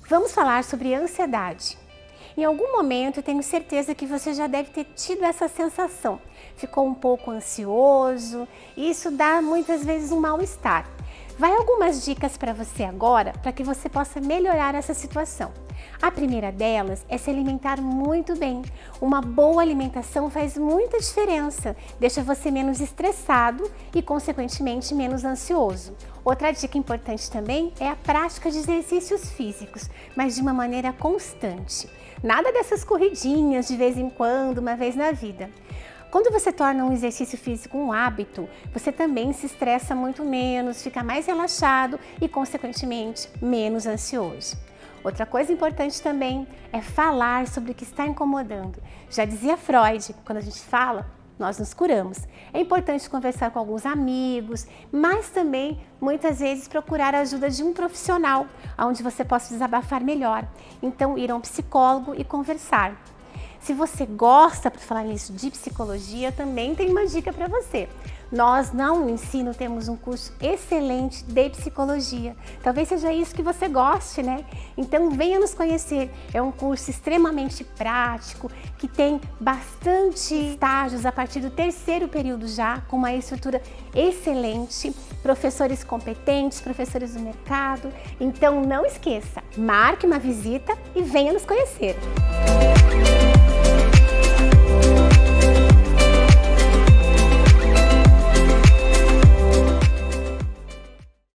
Vamos falar sobre ansiedade. Em algum momento, eu tenho certeza que você já deve ter tido essa sensação. Ficou um pouco ansioso e isso dá muitas vezes um mal-estar. Vai algumas dicas para você agora, para que você possa melhorar essa situação. A primeira delas é se alimentar muito bem. Uma boa alimentação faz muita diferença, deixa você menos estressado e, consequentemente, menos ansioso. Outra dica importante também é a prática de exercícios físicos, mas de uma maneira constante. Nada dessas corridinhas de vez em quando, uma vez na vida. Quando você torna um exercício físico um hábito, você também se estressa muito menos, fica mais relaxado e, consequentemente, menos ansioso. Outra coisa importante também é falar sobre o que está incomodando. Já dizia Freud, quando a gente fala, nós nos curamos. É importante conversar com alguns amigos, mas também, muitas vezes, procurar a ajuda de um profissional, onde você possa desabafar melhor. Então, ir a um psicólogo e conversar. Se você gosta, por falar nisso, de psicologia, também tem uma dica para você. Nós, na Ensino, temos um curso excelente de psicologia. Talvez seja isso que você goste, né? Então venha nos conhecer. É um curso extremamente prático, que tem bastante estágios a partir do 3º período já, com uma estrutura excelente, professores competentes, professores do mercado. Então não esqueça, marque uma visita e venha nos conhecer.